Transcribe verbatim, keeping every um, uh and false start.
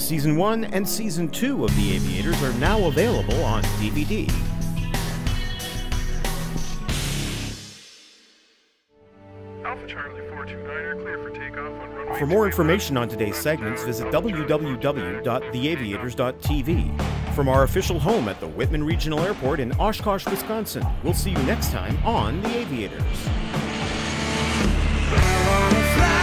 Season one and Season two of The Aviators are now available on D V D. Alpha Charlie four two niner, clear for takeoff on runway. For more information on today's segments, visit w w w dot the aviators dot t v. From our official home at the Whitman Regional Airport in Oshkosh, Wisconsin, we'll see you next time on The Aviators.